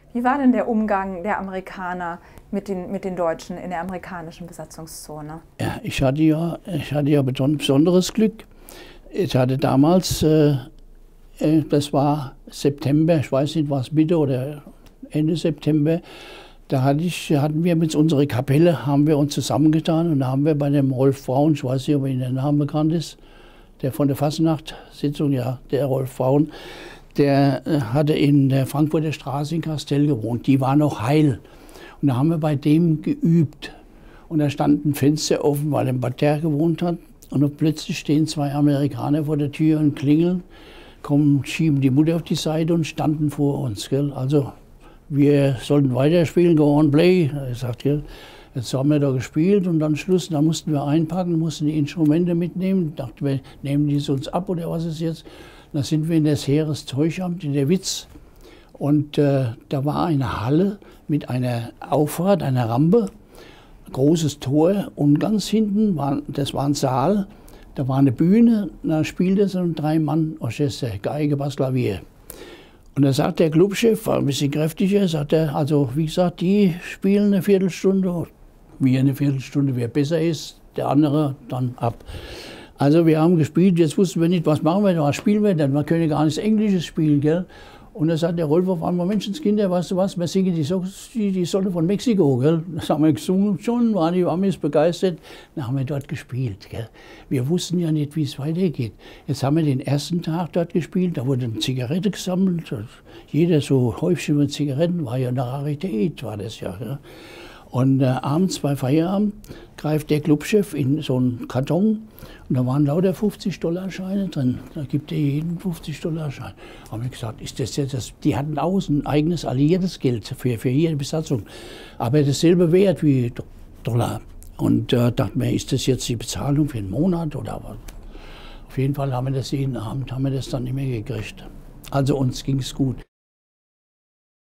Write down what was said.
Wie war denn der Umgang der Amerikaner mit den Deutschen in der amerikanischen Besatzungszone? Ja, ich hatte ja besonderes Glück. Ich hatte damals, das war September, ich weiß nicht, war es Mitte oder Ende September, da hatten wir mit unserer Kapelle, haben wir uns zusammengetan und da haben wir bei dem Rolf Braun, ich weiß nicht, ob Ihnen der Name bekannt ist, der von der Fasnachtssitzung, ja, der Rolf Braun, der hatte in der Frankfurter Straße in Kastel gewohnt, die war noch heil. Und da haben wir bei dem geübt. Und da stand ein Fenster offen, weil er im Parterre gewohnt hat. Und plötzlich stehen zwei Amerikaner vor der Tür und klingeln, kommen, schieben die Mutter auf die Seite und standen vor uns. Gell? Also wir sollten weiterspielen, go on play. Er sagt, gell? Jetzt haben wir da gespielt und dann Schluss, da mussten wir einpacken, mussten die Instrumente mitnehmen. Dachten wir, nehmen die es uns ab oder was ist jetzt? Da sind wir in das Heereszeugamt in der Witz. Und da war eine Halle mit einer Auffahrt, einer Rampe, großes Tor und ganz hinten, das war ein Saal, da war eine Bühne, da spielte so ein Drei-Mann-Orchester, Geige, Bass, Klavier. Und da sagt der Clubchef, war ein bisschen kräftiger, sagt er, also wie gesagt, die spielen eine Viertelstunde, wie eine Viertelstunde, wer besser ist, der andere dann ab. Also wir haben gespielt, jetzt wussten wir nicht, was machen wir, was spielen wir denn, wir können gar nichts Englisches spielen, gell? Und da sagt der Rolf auf einmal, Menschenskinder, weißt du was, wir singen die Sonne von Mexiko, gell? Das haben wir gesungen schon, waren die Amis begeistert, dann haben wir dort gespielt, gell? Wir wussten ja nicht, wie es weitergeht. Jetzt haben wir den ersten Tag dort gespielt, da wurde eine Zigarette gesammelt, jeder so Häufchen mit Zigaretten, war ja eine Rarität, war das ja, gell? Und abends bei Feierabend greift der Clubchef in so einen Karton und da waren lauter 50-$-Scheine drin. Da gibt er jeden 50-$-Schein. Haben wir gesagt, ist das jetzt die hatten auch ein eigenes alliiertes Geld für jede Besatzung, aber dasselbe Wert wie Dollar. Und dachten wir, ist das jetzt die Bezahlung für einen Monat oder was? Auf jeden Fall haben wir das jeden Abend, haben wir das dann immer gekriegt. Also uns ging es gut.